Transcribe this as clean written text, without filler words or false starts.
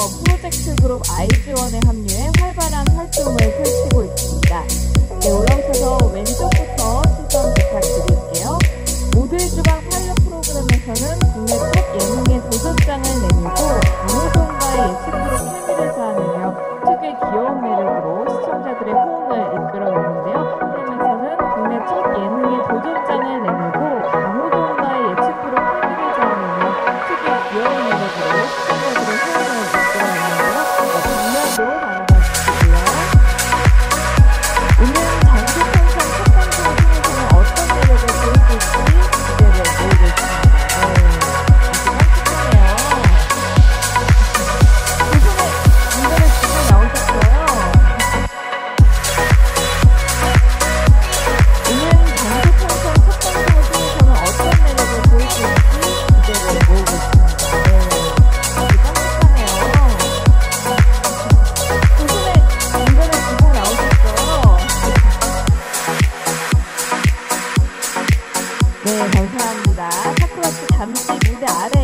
프로젝트 그룹 아이즈원에 합류해 활발한 활동을 펼치고 있습니다. 네, 올라오셔서 왼쪽부터 시선 부탁드릴게요. 모델 주방 파일럿 프로그램에서는 국내 top 예능의 도전장을 내밀고 강호동과의 예측으로 케미를 쌓아내며 특유의 귀여운 매력으로 시청자들의 호응을 이끌어내는데요. 프로그램에서는 국내 첫 예능의 도전장을 내밀고 강호동과의 예측으로 케미를 쌓아내며 특유의 귀여운 매력으로 시청자들의 호응을 이끌어내는데요. 정면도 바라봐 주시고요. 오늘 장기평선 첫 방송을 통해서는 어떤 매력을 보여줄지 기대를 모으고 있습니다. 네, 감사합니다. 타크라스 잠시 무대 아래